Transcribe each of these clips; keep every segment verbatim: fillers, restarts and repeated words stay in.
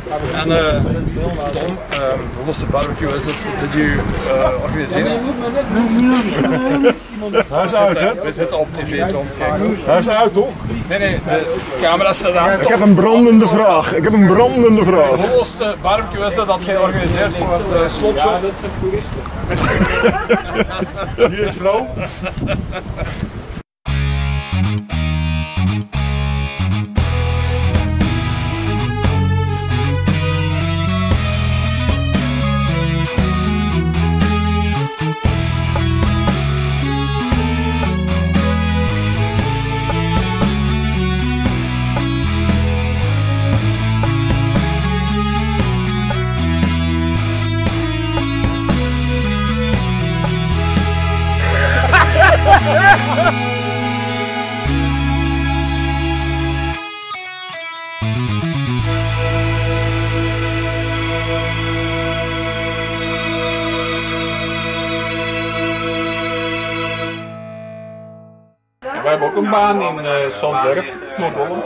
En uh, Tom, um, hoeveelste barbecue is het dat u uh, organiseert? Hij is uit, hè? We zitten op tv, Tom. Kijk. Hij is uit, toch? Nee, nee, de camera staat aan. Ik heb een brandende vraag. Ik heb een brandende vraag. Hoeveelste barbecue is het dat jij organiseert voor de slotshop? Ja, dat zijn toeristen. Hier is Ro. Wij hebben ook een baan in uh, Zandwerf, Noord-Holland.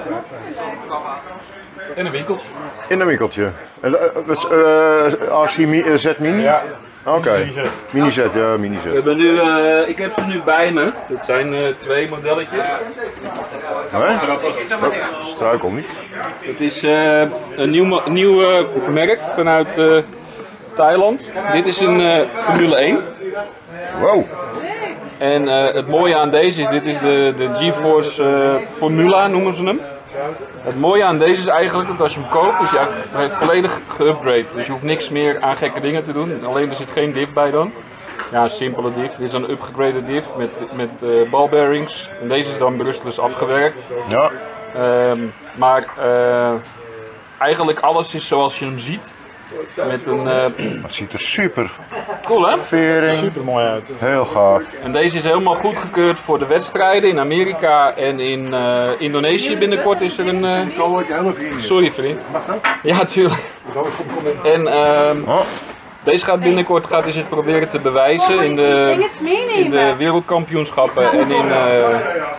En een winkeltje. In een winkeltje. Uh, uh, R C Z Mini? Ja. Oké. Okay. Mini Z, ja, Mini Z. We hebben nu, uh, ik heb ze nu bij me. Dat zijn uh, twee modelletjes. Nee? Struikel niet. Het is uh, een nieuw, nieuw uh, merk vanuit uh, Thailand. Dit is een uh, Formule één. Wow. En uh, het mooie aan deze is, dit is de, de GeForce uh, Formula noemen ze hem. Het mooie aan deze is eigenlijk dat als je hem koopt, is hij eigenlijk volledig geupgrade. Dus je hoeft niks meer aan gekke dingen te doen. Alleen er zit geen diff bij dan. Ja, een simpele diff. Dit is een upgraded diff met, met uh, ball bearings. En deze is dan brustless afgewerkt. Ja. Um, maar uh, eigenlijk alles is zoals je hem ziet. Met een, uh, het ziet er super cool, hè? Vering. Super mooi uit. Heel gaaf. En deze is helemaal goedgekeurd voor de wedstrijden in Amerika en in uh, Indonesië. Binnenkort is er een... Uh... Sorry vriend. Ja, tuurlijk. En uh, oh. deze gaat binnenkort gaat hij zich proberen te bewijzen in de, in de wereldkampioenschappen en in... Uh,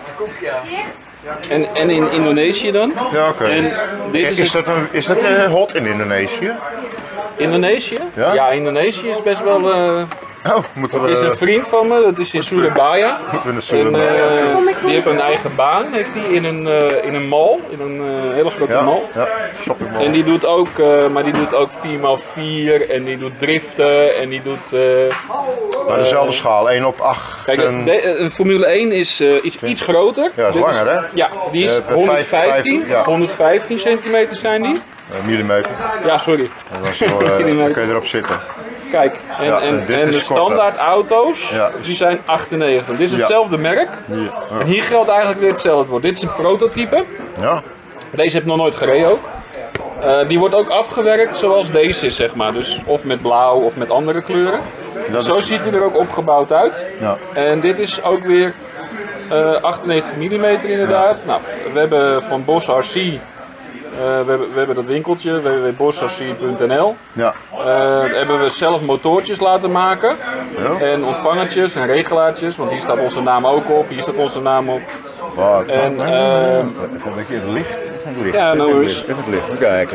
En, en in Indonesië dan? Ja, oké. Okay. Is, is dat, een, is dat uh, hot in Indonesië? Indonesië? Ja, ja Indonesië is best wel... Uh, oh, moeten we... Het is een vriend van me, dat is in Surabaya. Moeten we in Surabaya? En, uh, die heeft een eigen baan, heeft hij in een, uh, in een mall, in een uh, hele grote ja, mall. Ja, shoppingmall. En die doet ook, uh, maar die doet ook vier bij vier en die doet driften en die doet... Uh, maar dezelfde schaal, één op acht. Kijk, en... de, een Formule één is, uh, is iets groter. Ja, is langer hè? Ja, die is uh, honderdvijftien, vijf, ja. honderdvijftien centimeter zijn die. Uh, millimeter. Ja, sorry. Zo, uh, dan kun je erop zitten. Kijk, en, ja, en, en, en de standaard auto's, ja, die zijn achtennegentig. Dit is hetzelfde ja. merk. Ja. Ja. En hier geldt eigenlijk weer hetzelfde voor. Dit is een prototype. Ja. Deze heb ik nog nooit gereden ook. Uh, die wordt ook afgewerkt zoals deze is, zeg maar. Dus of met blauw of met andere kleuren. Dat Zo is... ziet hij er ook opgebouwd uit. Ja. En dit is ook weer uh, achtennegentig millimeter inderdaad. Ja. Nou, we hebben van Bosch R C, uh, we, hebben, we hebben dat winkeltje, w w w punt bosch r c punt n l. Ja. Uh, daar hebben we zelf motoortjes laten maken. Ja. En ontvangertjes en regelaartjes, want hier staat onze naam ook op, hier staat onze naam op. Wow, en, uh, even een beetje het licht. Even het licht. Ja, no even, even het licht, even kijken.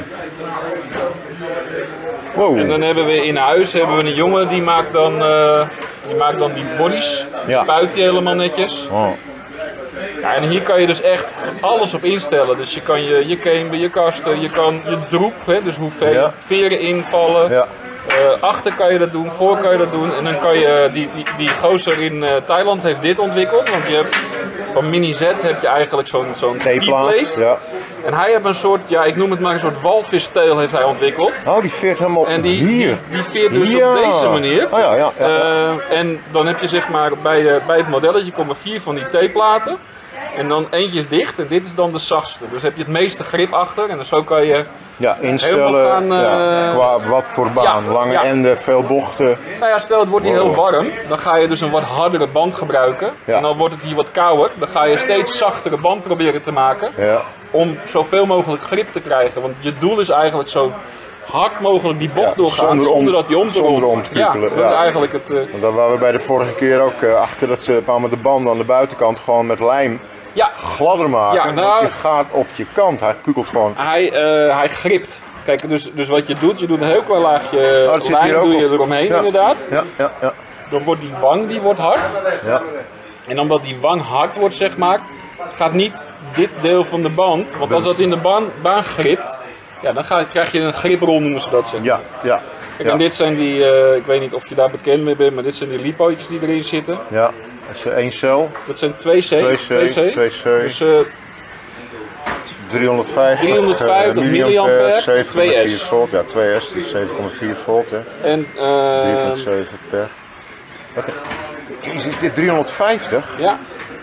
Wow. En dan hebben we in huis hebben we een jongen die maakt dan, uh, die, maakt dan die bodies, ja. spuit die helemaal netjes. Oh. Ja, en hier kan je dus echt alles op instellen. Dus je kan je, je camber, je kasten, je kan je droep, hè, dus hoeveel ja. veren invallen. Ja. Uh, achter kan je dat doen, voor kan je dat doen. En dan kan je, die, die, die gozer in uh, Thailand heeft dit ontwikkeld. Want je hebt, van Mini Z heb je eigenlijk zo'n zo'n T-plate. Ja. En hij heeft een soort, ja ik noem het maar een soort walvisteel heeft hij ontwikkeld. Oh, die veert helemaal en die, hier. Die, die veert dus ja. op deze manier. Oh, ja, ja, ja, ja. Uh, en dan heb je zeg maar, bij, uh, bij het modelletje komen vier van die T-platen. En dan eentje is dicht en dit is dan de zachtste. Dus heb je het meeste grip achter en zo kan je ja, instellen gaan, uh, ja, qua wat voor baan, ja, lange ja. enden, veel bochten. Nou ja, stel het wordt hier heel warm, dan ga je dus een wat hardere band gebruiken. Ja. En dan wordt het hier wat kouder, dan ga je steeds zachtere band proberen te maken. Ja. Om zoveel mogelijk grip te krijgen. Want je doel is eigenlijk zo hard mogelijk die bocht ja, doorgaan zonder, om, zonder dat die om te zonder om te ja, dat ja. is eigenlijk het... Uh... Want dat waren we bij de vorige keer ook uh, achter dat ze met de banden aan de buitenkant gewoon met lijm ja. gladder maken. Ja, nou, je gaat op je kant, hij kukelt gewoon. Hij, uh, hij gript. Kijk, dus, dus wat je doet, je doet een heel klein laagje Oh, lijn doe je op. eromheen Ja. inderdaad. Ja, ja, ja. Dan wordt die wang die wordt hard. ja. En omdat die wang hard wordt, zeg maar, gaat niet dit deel van de band. Want als dat in de baan, baan gript, ja, dan ga, krijg je een griprol, noemen ze dat. Zeg. Ja, ja. Kijk, ja. en dit zijn die, uh, ik weet niet of je daar bekend mee bent, maar dit zijn die lipootjes die erin zitten. Ja, dat is één cel. Dat zijn twee C. twee C, twee C. Dus uh, driehonderdvijftig, driehonderdvijftig uh, milliampère, zeven komma vier twee S. volt. Ja, twee S, dus zeven komma vier volt. Hè. En uh, drie komma zeven per. Wat is dit driehonderdvijftig? ja,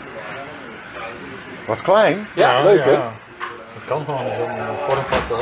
Wat klein. ja, leuk hè? Dat kan gewoon zo'n vormfactor.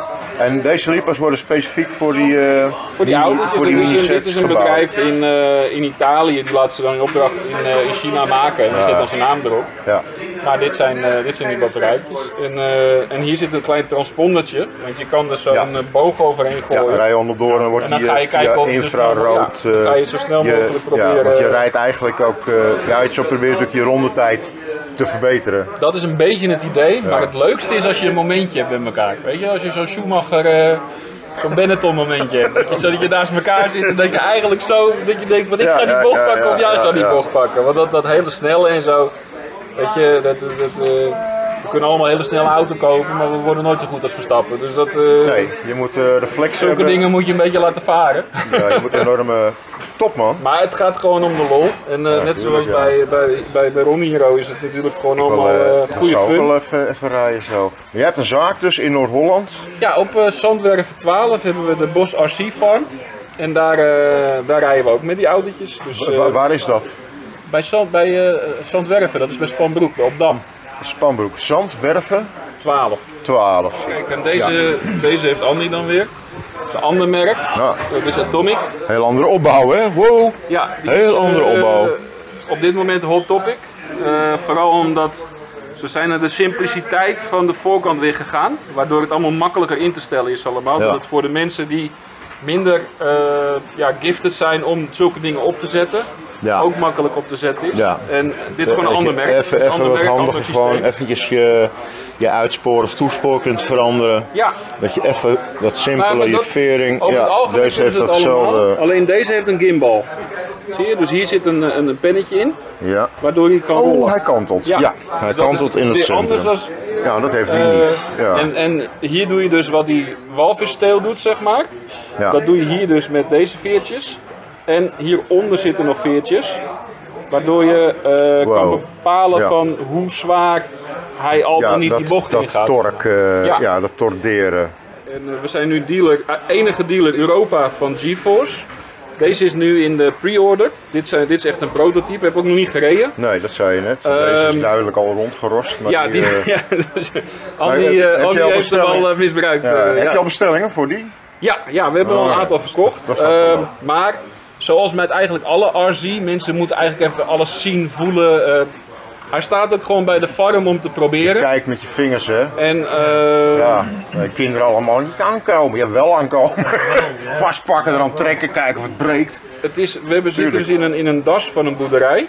En deze lipas worden specifiek voor die, uh, Voor die auto's. voor Dit, die is een, minisets dit is een gebouwd. bedrijf in, uh, in Italië, die laat ze dan in opdracht in, uh, in China maken en die zet dan zijn naam erop. Ja. Maar dit zijn, uh, dit zijn die batterijtjes. En, uh, en hier zit een klein transpondertje, want je kan er zo'n Ja. uh, boog overheen Ja, gooien. rij je onderdoor en dan wordt En dan die ga je uh, kijken via of het zo snel- infrarood. ja, dan uh, ga je zo snel je- mogelijk proberen- Ja, want je rijdt eigenlijk ook, uh, ja, je probeert natuurlijk je rondetijd te verbeteren. Dat is een beetje het idee, maar het leukste is als je een momentje hebt met elkaar. Weet je, als je zo'n Schumacher, uh, zo'n Benetton momentje hebt. Dat je, zo dat je naast elkaar zit en dat je eigenlijk zo, dat je denkt, wat ik Ja, ga die ja, bocht ja, pakken ja, of jij ja, gaat die ja. bocht pakken. Want dat, dat hele snelle en zo, weet je, dat, dat, uh, we kunnen allemaal een hele snelle auto kopen, maar we worden nooit zo goed als Verstappen. Dus dat, uh, Nee, je moet uh, reflex zulke hebben. dingen moet je een beetje laten varen. Ja, je moet enorme top man. Maar het gaat gewoon om de lol. En uh, net tuurlijk, zoals ja. bij, bij, bij, bij Ronnie Hero is het natuurlijk gewoon Ik wil, allemaal uh, uh, ik goede zou ook fun. wel even, even rijden zo. Jij hebt een zaak dus in Noord-Holland. Ja, op uh, Zandwerven twaalf hebben we de Bos R C Farm. En daar, uh, daar rijden we ook met die autootjes. Dus, uh, Wa- waar is dat? bij Zand, bij uh, Zandwerven, dat is bij Spanbroek, op Dam. Spanbroek. Zandwerven twaalf. twaalf. Kijk, en deze, deze heeft Andy dan weer. Dat is een ander merk. Nou, Dat is Atomic. heel andere opbouw hè? Wow. Ja, die Heel is, andere uh, opbouw. Op dit moment hot topic. Uh, vooral omdat ze zijn naar de simpliciteit van de voorkant weer gegaan. Waardoor het allemaal makkelijker in te stellen is allemaal. Ja. Dat het voor de mensen die minder uh, ja, gifted zijn om zulke dingen op te zetten. Ja. Ook makkelijk op te zetten is. Ja. En dit is gewoon een ander merk. Even, Een even ander wat merk, handiger, ander gewoon systeem. eventjes je, je uitspoor of toespoor kunt veranderen. Ja, Dat je even dat simpele, maar je dat- vering. over het Ja, algemeen deze heeft hebben ze het datzelfde. allemaal. Alleen deze heeft een gimbal. Zie je? Dus hier zit een, een, een pennetje in, Ja. waardoor hij kan Oh, rollen. hij kantelt. Ja. Ja, hij Dus dat kantelt is in het weer centrum. anders als, Ja, dat heeft hij eh, niet. Ja. en, en hier doe je dus wat die walvissteel doet, zeg maar. Ja. Dat doe je hier dus met deze veertjes. En hieronder zitten nog veertjes. Waardoor je eh, kan Wow. bepalen Ja. van hoe zwaar hij al Ja, dan niet dat, die bocht in dat gaat. torque, eh, Ja. ja. dat torderen. En uh, we zijn nu dealer, uh, enige dealer Europa van GeForce. Deze is nu in de pre-order. Dit, zijn- dit is echt een prototype, heb ik ook nog niet gereden. Nee, dat zei je net. Deze is Ehm, duidelijk al rondgerost. Maar Ja, die, die, eh, ja, dus, Maar Andy, heb- uh, heb je Andy al heeft hem al bestellingen? uh, misbruikt. ja, uh, heb ja. je al bestellingen voor die? Ja, ja, we hebben al Oh, een ja. aantal verkocht. Dat gaat wel. Ehm, maar zoals met eigenlijk alle R Z, mensen moeten eigenlijk even alles zien, voelen. eh, hij staat ook gewoon bij de farm om te proberen. Kijk met je vingers, hè. En eh, Ja, de kinderen allemaal niet aankomen. Ja, wel aankomen. Vastpakken, eraan trekken, kijken of het breekt. het is, we hebben, zitten Tuurlijk. dus in een, in een das van een boerderij.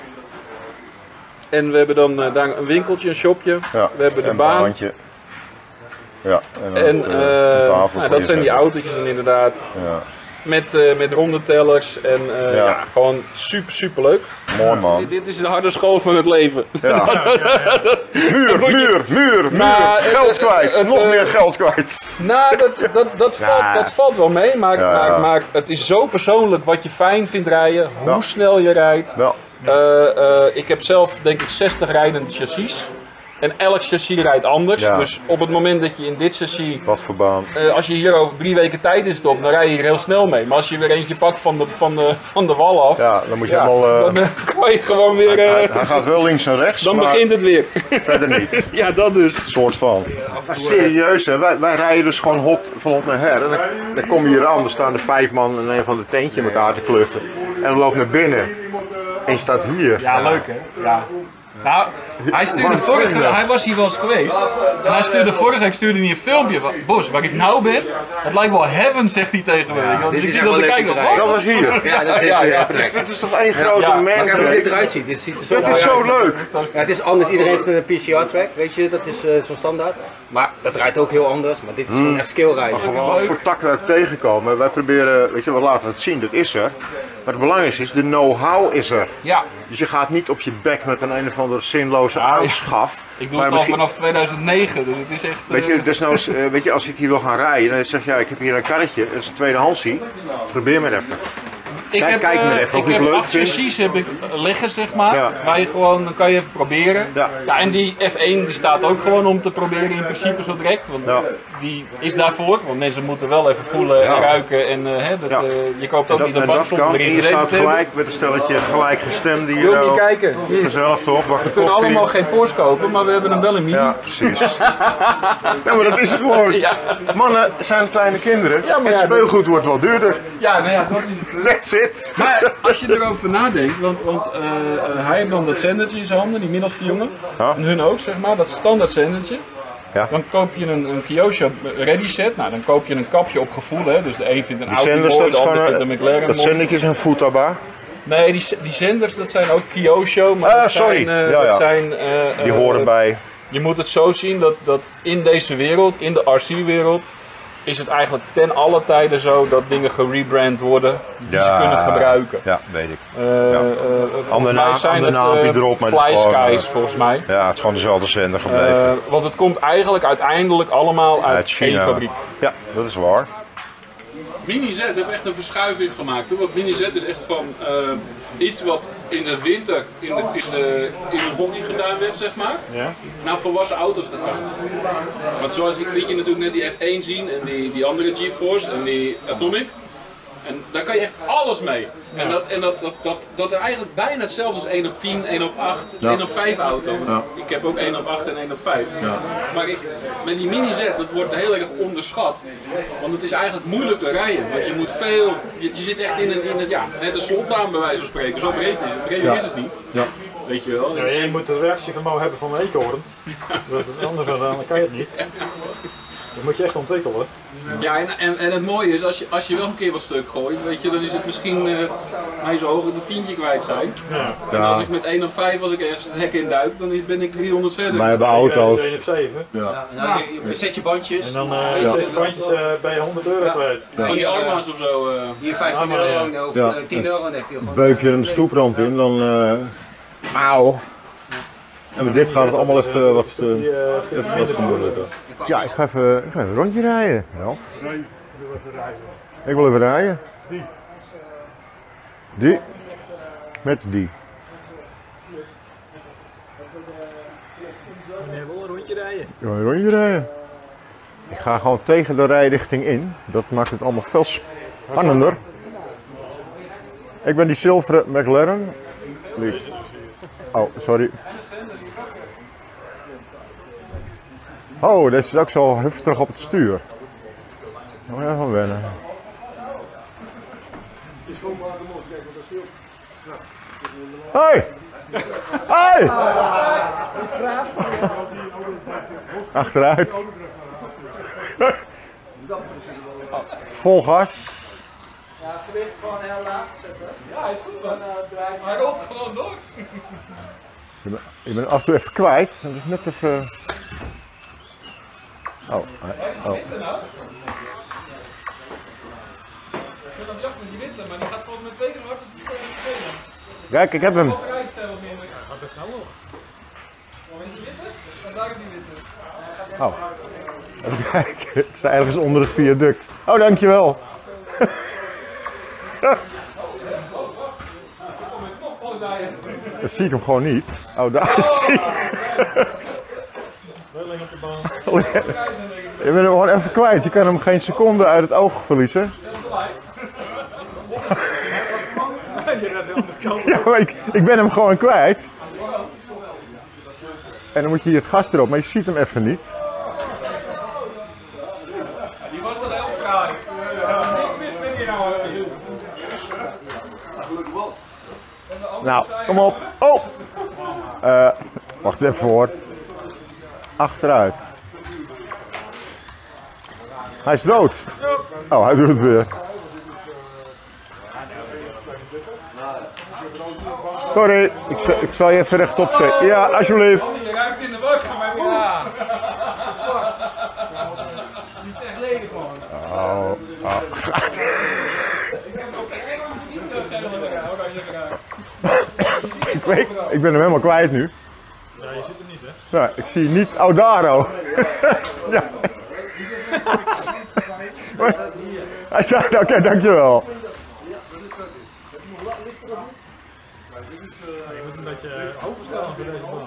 En we hebben dan eh, daar een winkeltje, een shopje. Ja, We hebben de een baan. baantje. Ja, en, dan En het, eh, eh, een tafel nou, voor dat je zijn die zetten. autootjes dan inderdaad. Ja. Met, eh met ronde tellers en eh, ja. Ja. gewoon super super leuk. Mooi man. Dit is de harde school van het leven. Ja. Muur, muur, muur, muur. Nou, het- Geld het- kwijt. het- Nog eh, meer geld kwijt. Nou, dat, dat, dat, Ja. valt, dat valt wel mee, maar, Ja, maar, ja. maar het is zo persoonlijk wat je fijn vindt rijden, hoe Ja. snel je rijdt. Wel, Eh, eh, ik heb zelf denk ik zestig rijdende chassis. En elk chassis rijdt anders. Ja. Dus op het moment dat je in dit chassis, wat voor baan. eh, als je hier over drie weken tijd in stopt, dan rij je hier heel snel mee. Maar als je weer eentje pakt van de, van de, van de wal af, Ja, dan moet je ja, helemaal... eh, dan eh, kan je gewoon weer, eh, hij, hij gaat wel links en rechts, dan maar begint het weer. verder niet. Ja, dat dus. Soort van. Serieus hè, wij, wij rijden dus gewoon hot, van hot naar her. En dan, dan kom je hier aan, dan staan er vijf man in een van de tentje in elkaar te kluffen. En dan loopt naar binnen. En je staat hier. Ja, leuk hè? Ja. Nou, hij stuurde vorige, hij was hier wel eens geweest. En hij stuurde vorige week stuurde hij een filmpje. Bos, waar ik nou ben, het lijkt wel heaven, zegt hij tegen me. Ja, dus ik zie dat ik kijk, dat was hier. Ja, dat is, ja, ja. Het is toch één grote Ja. man. Maar kijk hoe dit eruit ziet. Dit, ziet er zo Het is zo leuk. Ja, het is anders. Iedereen heeft een P C R-track, weet je, dat is uh, zo'n standaard. Maar dat draait ook heel anders. Maar dit is gewoon echt skill rijden. Gewoon wat voor takwerk tegenkomen. Wij proberen, weet je, we laten het zien, dat is er. Maar het belangrijkste is, de know-how is er. Ja. Dus je gaat niet op je bek met een een of andere zinloze aanschaf. Ik doe maar het al misschien- vanaf tweeduizend negen, dus het is echt... Weet je, uh, desnoods, uh, weet je, als ik hier wil gaan rijden, dan zeg je, ja, ik heb hier een karretje, dat is een tweedehandsie. Probeer maar even. ik kijk- heb, kijk maar eh, even of ik je het heb leuk acht vindt. chassis heb ik liggen, zeg maar. Ja. Waar je gewoon, dan kan je even proberen. Ja. Ja, en die F één die staat ook gewoon om te proberen in principe zo direct. Want Ja. die is daarvoor, want mensen moeten wel even voelen en Ja. ruiken. En uh, hè, dat, Ja. uh, je koopt En ook dat, niet een en bak dat zonder kan. En erin je gezeten staat te hebben. gelijk met een stelletje gelijkgestemden hier. Wil je nou. niet kijken? Hier. Gezellig toch, bakken We kunnen koffie. allemaal geen Porsche kopen, maar we hebben hem wel in mini. Ja, precies. Ja, maar dat is het gewoon. Ja. Mannen zijn kleine kinderen. Ja, maar het ja, speelgoed wordt wel duurder. Ja, nou ja, dat is... That's it. Maar als je erover nadenkt, want, want uh, uh, hij heeft dan dat zendertje in zijn handen, die middelste jongen. Ja. En hun ook, zeg maar, dat standaard zendertje. Ja. Dan koop je een, een Kyosho ready set, nou dan koop je een kapje op gevoel, hè. Dus de een vindt een Die Audi zenders, mooi, dat de is ander gewoon vindt een een, McLaren dat mooi. zendertje is een Futaba. Nee, die, die zenders dat zijn ook Kyosho, maar Ah, dat sorry. zijn... uh, Ja, ja. Dat zijn uh, Die uh, horen uh, bij. Je moet het zo zien dat, dat in deze wereld, in de R C-wereld, is het eigenlijk ten alle tijden zo dat dingen gerebrand worden die ze kunnen gebruiken. Ja, weet ik. Uh, Ja. uh, volgens Ander mij naam- zijn ander het, naampje uh, erop, maar het is Fly gewoon, Skies uh, volgens mij. Ja, het is gewoon dezelfde zender gebleven. Uh, want het komt eigenlijk uiteindelijk allemaal uit, Uit China. één fabriek. Ja, dat is waar. Mini Z heeft echt een verschuiving gemaakt. Hoor. Want Mini Z is echt van uh, iets wat in de winter in, de, in, de, in een hockey gedaan werd, zeg maar, Ja. naar volwassen auto's gegaan. Want zoals ik liet je natuurlijk net die F één zien en die, die andere GeForce en die Atomic. En daar kan je echt alles mee. Ja. En, dat, en dat, dat, dat, dat er eigenlijk bijna hetzelfde is één op tien, één op acht, Ja. één op vijf auto. Ja. Ik heb ook één op acht en één op vijf. Ja. Maar ik, met die Mini Z, dat wordt heel erg onderschat. Want het is eigenlijk moeilijk te rijden. Want je moet veel, je, je zit echt in een, in een, ja, net een slotbaan bij wijze van spreken. Zo breed is het. Breder Ja. is het niet. Ja. Weet je wel. Ja, je moet het reactievermogen hebben van een eekhoorn. Dat het anders dan, dan kan je het niet. Dat moet je echt ontwikkelen. Ja, en, en, en het mooie is, als je, als je wel een keer wat stuk gooit, weet je, dan is het misschien, uh, hij zou hoger de tientje kwijt zijn. Ja. En als ik met één op vijf, als ik ergens het hek in duik, dan is- ben ik driehonderd verder. Wij hebben Je auto's. rijdt dus één op zeven. Ja, nou, je, je zet je bandjes. En dan uh, ja. zes bandjes uh, bij je honderd euro kwijt. Van die Arma's of zo. Uh. Hier vijftien Ja, maar, euro ja. of Ja. uh, tien euro en dan heb je gewoon. Beuk je een stoeprand in, dan. Uh, auw. En met dit gaat het allemaal even wat, uh, Die, uh, even wat vermoeilijker. Ja, ik ga even, ik ga even een rondje rijden, Ralf. Ik wil even rijden. Die. Die. Met die. Je wil een rondje rijden. Ik wil een rondje rijden. Ik ga gewoon tegen de rijrichting in. Dat maakt het allemaal veel spannender. Ik ben die zilveren McLaren. Die. Oh, sorry. Oh, deze is ook zo heftig op het stuur. Moet je even wennen. Hoi! Hoi! Achteruit. Vol gas. Ja, het gewicht gewoon heel laag zetten. Ja, is goed man. Dan uh, draai je Maar rolt gewoon door. Je bent, je bent af en toe even kwijt. Dat is net even. Oh, oh. Ik ben op jacht met die witte, maar die gaat volgens mij twee keer hard op die tweede. Kijk, ik heb hem. Ook rijdt zelf meer. Gaat best snel nog. Is die witte? Dan daar is die witte. Oh. Even kijken. Ik sta ergens onder het viaduct. Oh, dankjewel. Dan zie ik hem gewoon niet. Oh, daar zie ik. Oh, ja. Je bent hem gewoon even kwijt. Je kan hem geen seconde uit het oog verliezen. Ja, maar ik, ik ben hem gewoon kwijt. En dan moet je hier het gas erop, maar je ziet hem even niet. Die was toch heel fraai. Niks mis met die nou. Nou, kom op. Oh! Uh, Wacht even hoor. Achteruit. Hij is dood. Oh, hij doet het weer. Sorry, ik, ik zal je even rechtop zetten. Ja, alsjeblieft. Je ruikt in de wak van mijn moeder. Ja. Die is echt lelijk gewoon. Oh, oh. ik, weet, ik ben hem helemaal kwijt nu. Ja, je zit er niet, hè? Ja, ik zie niet Audaro. Ja. Hij staat, oké, okay, dankjewel. Je moet een beetje hoger staan voor deze baan.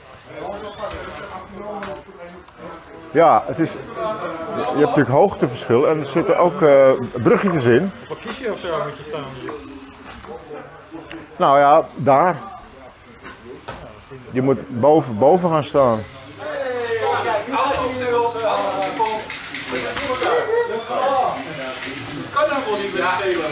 Ja, het is, je hebt natuurlijk hoogteverschil en er zitten ook uh, bruggetjes in. Wat kies je of zo moet je staan hier? Nou ja, daar. Je moet boven, boven gaan staan. Kan dat wel niet meer.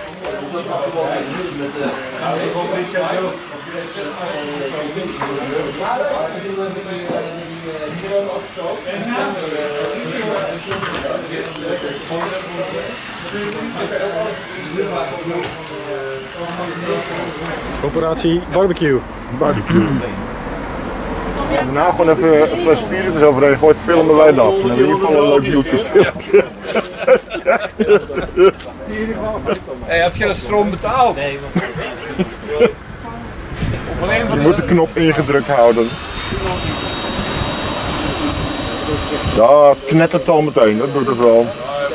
Operatie barbecue. Barbecue. Nou, gewoon even een fles spiritus overheen gooit, filmen wij dat. Dan hebben we in ieder geval een leuk YouTube filmpje. Hey, heb je de stroom betaald? Nee. Je moet de knop ingedrukt houden. Ja, knettert al meteen, dat doet het wel.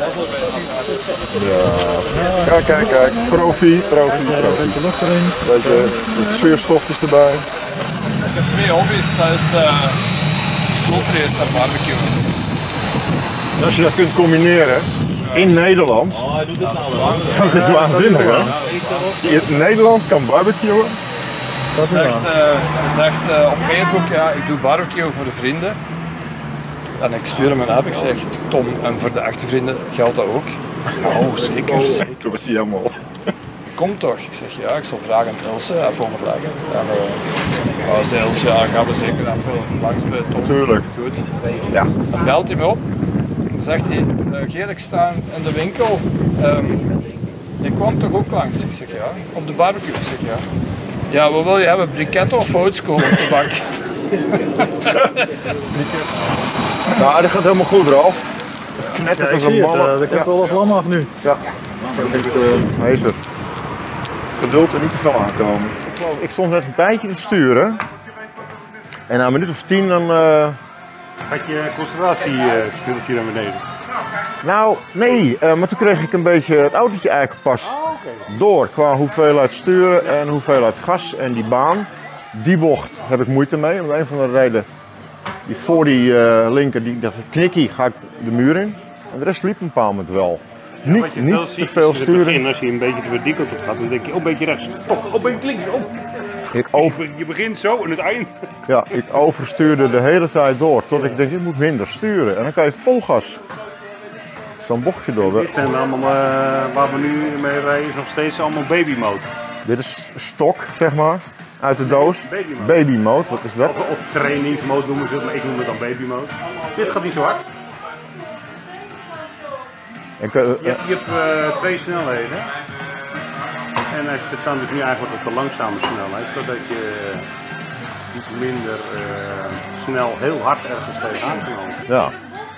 Ja. Kijk, kijk, kijk. Profi, profi, profi. Beetje, het zuurstofjes erbij. Ik heb twee hobby's, dat is uh, slotrace en barbecue. Als je dat kunt combineren in Nederland, dat is waanzinnig hè? In Nederland kan barbecuen. Dat zegt, uh, zegt uh, op Facebook, ja, ik doe barbecue voor de vrienden. En ik stuur hem een app, ik zeg, Tom, en voor de echte vrienden geldt dat ook? Oh, zeker. Zeker, wat zie je allemaal. Kom toch? Ik zeg, ja, ik zal vragen aan Ilse even overleggen. En uh, als Ilse, ja, gaan we zeker even langs bij Tom. Tuurlijk. Goed. Ja. Dan belt hij me op. Dan zegt hij, uh, Geert, ik sta in de winkel. Um, je kwam toch ook langs? Ik zeg, ja. Op de barbecue? Ik zeg, ja. Ja, wat wil je hebben? Briketten of foutskool op de bank? Nou, dat gaat helemaal goed, Ralf. Knettert als een malle. Dat komt wel vlam af nu. Ja, ik uh, hij is er. Geduld er niet te veel aankomen. Ik stond net een tijdje te sturen. En na een minuut of tien dan... Uh... Had je concentratie uh, speelt hier naar beneden? Nou, nee, uh, maar toen kreeg ik een beetje het autootje eigenlijk pas Oh, okay. door. Qua hoeveelheid sturen en hoeveelheid gas en die baan. Die bocht heb ik moeite mee. Om een van de reden, die voor die uh, linker, die dacht knikkie, ga ik de muur in. En de rest liep een bepaald moment wel. Ja, niet je niet te veel sturen. Begin, als je een beetje te die kant op gaat, dan denk je, oh, een beetje rechts, oh, oh, een beetje links, oh. Ik over... je, je begint zo en het eind. Ja, ik overstuurde de hele tijd door. Tot ik denk, ik moet minder sturen. En dan kan je vol gas zo'n bochtje door. Dit zijn allemaal, uh, waar we nu mee rijden, is nog steeds allemaal baby mode. Dit is stok, zeg maar, uit de doos. Baby mode. Baby mode, wat is dat? Of, of trainingsmode noemen ze het, maar ik noem het dan baby mode. Dit gaat niet zo hard. Ik, uh, uh, Je hebt, je hebt uh, twee snelheden. En we staan dus nu eigenlijk op de langzame snelheid, zodat je uh, iets minder uh, snel heel hard ergens tegenaan kan lopen. ja.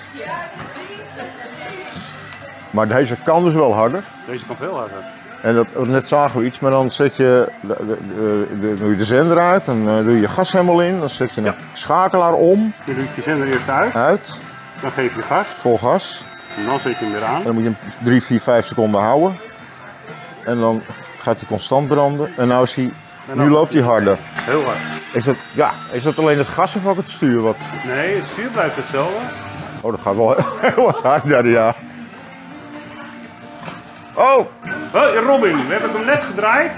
Maar deze kan dus wel harder. Deze kan veel harder. En dat, net zagen we iets, maar dan zet je de, de, de, de, doe je de zender uit, dan uh, doe je je gas helemaal in, dan zet je een Ja. schakelaar om, Je doet je zender eerst uit, uit, dan geef je gas, vol gas. en dan zet je hem weer aan. En dan moet je hem drie, vier, vijf seconden houden. En dan gaat hij constant branden. En nou is hij, nu loopt hij harder. Heel hard. Is dat, ja, is dat alleen het gas of ook het stuur? Wat? Nee, het stuur blijft hetzelfde. Oh, dat gaat wel heel wat harder, ja. Oh! Hé, Robin, we hebben hem net gedraaid.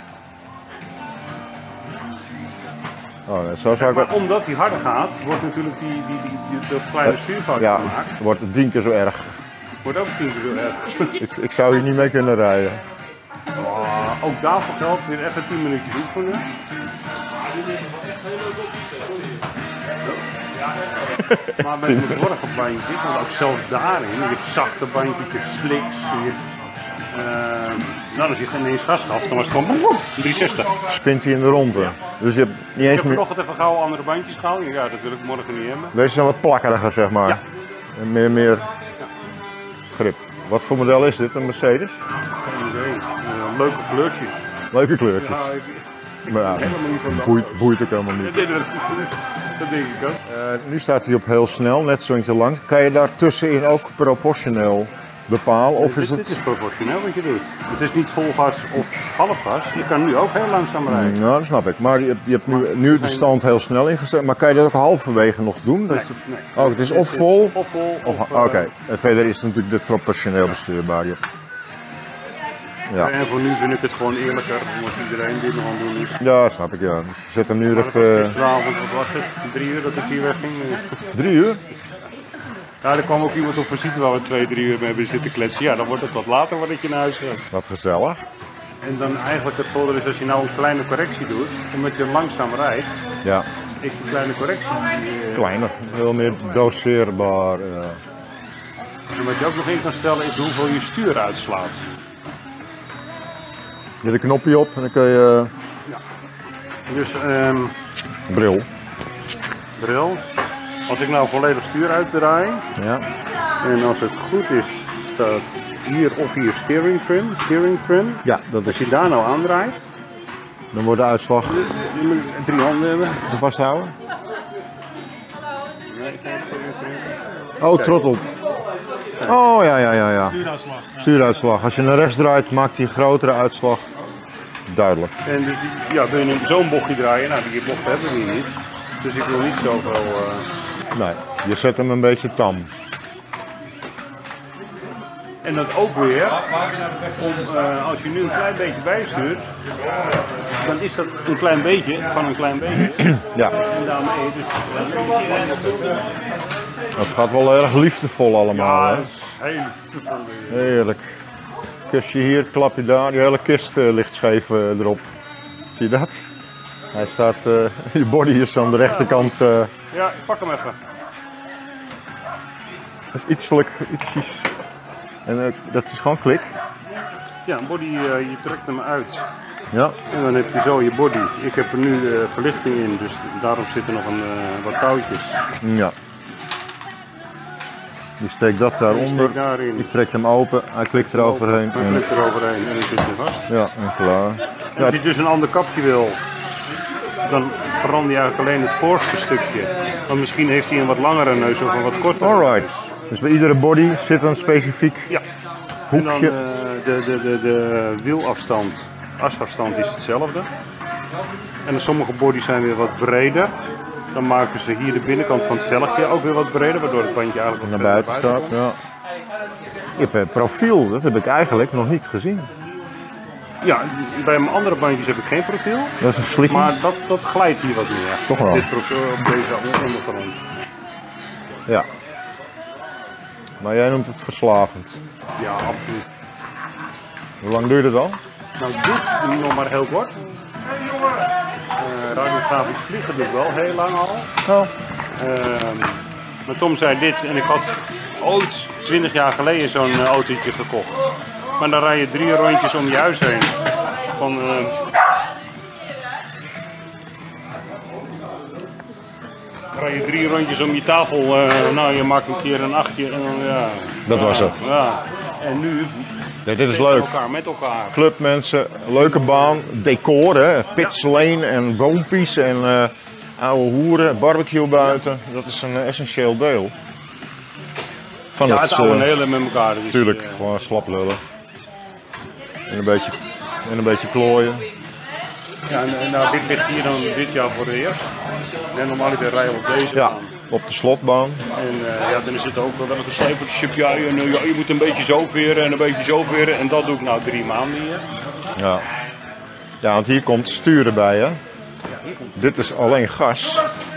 Oh, nee, zo zou ik Maar het... omdat hij harder gaat, wordt natuurlijk die, die, die, die, dat kleine stuurfoutje Ja, gemaakt. het wordt tien keer zo erg. Wordt ook tien keer zo erg. Ik, ik zou hier niet mee kunnen rijden. Oh, ook daarvoor geldt weer even tien minuutjes oefenen. Maar met mijn vorige bandjes, want ook zelfs daarin, je hebt zachte bandjes, je hebt slicks, je hebt, uh, nou als je geen eens gas gaf, dan was het gewoon driehonderdzestig. Spint hij in de ronde. Dus je hebt niet Ik eens heb meer... vanochtend even gauw andere bandjes gehaald, ja dat wil ik morgen niet hebben. Deze zijn wat plakeriger, zeg maar. Ja. En meer, meer grip. Wat voor model is dit? Een Mercedes? Geen idee. Uh, leuke kleurtjes. Leuke kleurtjes. Ja, ik, ik Maar ja, helemaal niet van dat. boeit, boeit ook helemaal niet. Dat, dat, dat denk ik ook. Uh, nu staat hij op heel snel, net zo'n lang. Kan je daar tussenin ook proportioneel bepalen? Of dit, is het... dit is proportioneel wat je doet. Het is niet vol gas of half gas. Je kan nu ook heel langzaam rijden. Nou, dat snap ik. Maar je hebt, je hebt nu, nu de stand heel snel ingesteld. Maar kan je dat ook halverwege nog doen? Dat Nee, je... nee. Oh, het is of vol. Of vol. Of, Of, Oké, uh, en verder is het natuurlijk de proportioneel bestuurbaar. Ja. Ja. En voor nu vind ik het gewoon eerlijker, omdat iedereen dit nog aan het doen is. Ja, snap ik, ja. Dus je zet hem nu Maar even... het was gisteravond, wat was het? Drie uur dat ik hier wegging. Drie uur? Ja, er kwam ook iemand op visite waar we twee, drie uur mee hebben zitten kletsen. Ja, dan wordt het wat later voordat je naar huis gaat. Wat gezellig. En dan eigenlijk het voordeel is als je nou een kleine correctie doet, omdat je langzaam rijdt, Ja, is die kleine correctie. eh, kleiner. Heel meer doseerbaar. Ja. En wat je ook nog in kan stellen is hoeveel je stuur uitslaat. Je hebt een knopje op en dan kun je... Dus ehm Bril. bril. Als ik nou volledig stuur uitdraai, Ja. en als het goed is, staat hier of hier steering trim, steering trim. Ja, dat Als is... je daar nou aandraait, Dan wordt de uitslag je moet drie handen hebben. te vasthouden. Oh, trottel. Oh, ja, ja, ja, ja. Stuuruitslag. Stuuruitslag. Als je naar rechts draait, maakt hij een grotere uitslag. Duidelijk. En dus, die- ja, wil je zo'n bochtje draaien, nou die bocht hebben we hier niet. Dus ik wil niet zoveel. Uh... Nee, je zet hem een beetje tam. En dat ook weer, om, uh, als je nu een klein beetje bijstuurt, dan is dat een klein beetje van een klein beetje. Ja, En daarmee dus. Uh, het gaat wel erg liefdevol allemaal. ja, Hè? dat is heel toevallig. Heerlijk. Kustje hier, klapje daar. Die hele kist uh, ligt scheef uh, erop. Zie je dat? Hij staat, uh, je body is aan de rechterkant. Uh, Ja, ik pak hem even. dat is ietselijk, ietsjes. En uh, dat is gewoon klik. Ja, een body, uh, je trekt hem uit. Ja. En dan heb je zo je body. Ik heb er nu uh, verlichting in, dus daarom zitten nog een, uh, wat touwtjes. Ja. Je steekt dat daaronder. steek daarin. Je trekt hem open. Hij klikt eroverheen. Dan En, klikt er overheen en dan zit je vast. ja, en klaar. En als je dus een ander kapje wil, dan verander je eigenlijk alleen het voorste stukje. Want misschien heeft hij een wat langere neus of een wat kortere. Alright. Dus bij iedere body zit een specifiek Ja. En dan hoekje. uh, de, de, de, de wielafstand, asafstand is hetzelfde. En sommige bodies zijn weer wat breder. Dan maken ze hier de binnenkant van het velgje ook weer wat breder, waardoor het bandje eigenlijk wat Naar verder buiten staat. komt. Ja. Je hebt een profiel, dat heb ik eigenlijk nog niet gezien. Ja, bij mijn andere bandjes heb ik geen profiel. Dat is een slikkie. Maar dat, dat glijdt hier wat meer. Toch wel. Dit profiel op deze ondergrond. Ja. Maar jij noemt het verslavend. Ja, absoluut. Hoe lang duurt het dan? Nou, dit nog maar heel kort. Uh, radiografisch vliegen doe ik wel heel lang al. Oh. Uh, maar Tom zei dit en ik had ooit twintig jaar geleden zo'n uh, autootje gekocht. Maar dan rij je drie rondjes om je huis heen. Van, uh, rij je drie rondjes om je tafel. Uh, nou, je maakt een keer een achtje. En dan, ja, Dat ja, was het. Ja. En nu Ja, dit is met leuk. elkaar, met elkaar. Clubmensen, leuke baan, decor, hè? pitslane en boompjes en uh, oude hoeren, barbecue buiten. Dat is een uh, essentieel deel. Van Ja, het, het oude uh, hele met elkaar. Dus, Tuurlijk, uh, gewoon slap lullen. En een beetje, en een beetje klooien. Ja, en, en nou, dit ligt hier dan dit jaar voor de eerst. En normaal rijden we op deze Ja, baan. op de slotbaan. En uh, ja, dan is het ook wel een gecijfertje. Ja, en, uh, ja, je moet een beetje zo veren en een beetje zo veren. En dat doe ik nou drie maanden hier. Ja. Ja, want hier komt sturen bij, hè? Dit is alleen gas.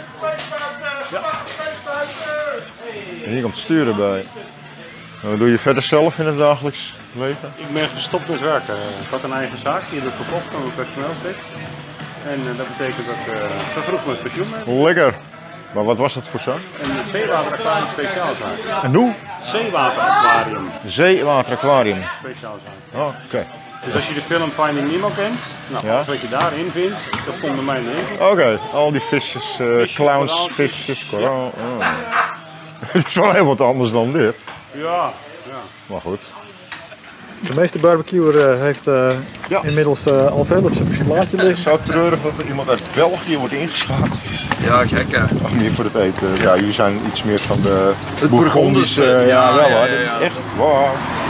En hier komt sturen bij. En wat doe je verder zelf in het dagelijks leven? Ik ben gestopt met werken. Ik had een eigen zaak, die heb ik verkocht aan mijn personeelsdienst. En uh, dat betekent dat ik uh, vervroegd met pensioen ben. Lekker. Maar wat was dat voor zaak? Een zeewateraquarium speciaalzaak. En hoe? Zeewateraquarium Zeewateraquarium. speciaalzaak. Oh, oké. Okay. Dus als je de film Finding Nemo kent, nou, Ja. alles wat je daarin vindt, dat stond bij mij in. Oké, okay. Al die visjes, uh, Visjes, clowns, koraaltjes. visjes, koraal. Oh. Het is wel heel wat anders dan dit. Ja, ja. Maar goed. De meeste barbecuer uh, heeft uh, Ja. inmiddels uh, al veel op zijn plaatje liggen. Zo treurig dat er iemand uit België wordt ingeschakeld. Ja, gek hè. Ach, meer voor het eten. Ja, jullie zijn iets meer van de Het Bourgondische. Bourgondische. Ja, Ja, wel ja, hoor. ja, Dit ja. is echt waar.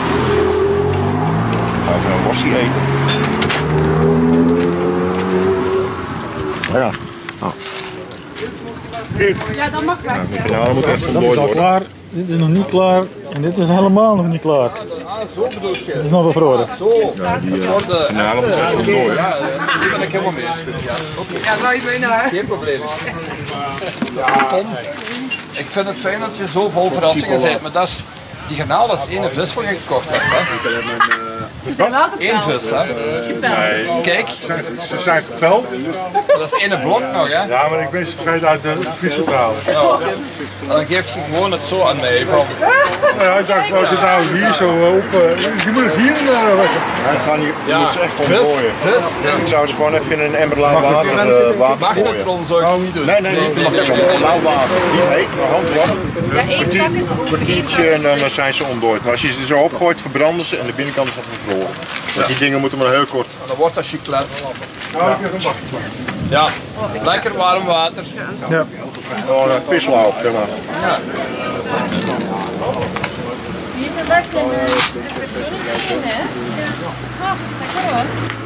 Gaan we een worstje eten? Ja. Oh. Kijk. Ja, dat mag wel. De finale moet echt Dat is ontdooid al worden. klaar, dit is nog niet klaar en dit is helemaal nog niet klaar. Het is nog wel verhoren. Ja, die uh, finale moet echt ontdooien. Ja, die ben ik helemaal mee. Ja, wou je winnen, hè? Geen probleem. Tom, ik vind het fijn dat je zo vol verrassingen bent, maar dat is, die garnaal dat is één vis voor je gekocht hebt. Hè? Ze zijn wel Eén gepeld. vis, hè? Kijk, Ze zijn gepeld. dat is één blok nog, hè? Ja, maar ik ben ze vergeten uit de vriezer te halen. Ja. En dan geef je gewoon het zo aan mij. Van, Nou ja, ik dacht, als je het nou hier zo op... Uh, je moet het hier uh, leggen. Hij gaat hier, je Ja. moet ze echt vis, ontdooien. vis. Ik zou ze gewoon even in een emmer lauw water, uh, water Mag het gooien. erom, zou ik niet doen. Nee, nee, nee, nee, nee, nee, lauw water. Niet heet, maar handwarm. Ja, één zak is Een ongeveer. kwartiertje en dan zijn ze ontdooid. Maar als je ze zo opgooit, verbranden ze en de binnenkant is nog bevroren. Want die dingen moeten maar heel kort. En dan wordt dat chiclet. Nou, ik heb een bakje. Ja, lekker warm water. Ja. Gewoon een vislauw, zeg maar. Ja. Hier is een lekker. Hè? Ja, lekker hoor.